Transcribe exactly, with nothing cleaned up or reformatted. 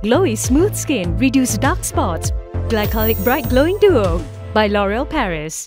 Glowy smooth skin, reduce dark spots. Glycolic Bright Glowing Duo by L'Oréal Paris.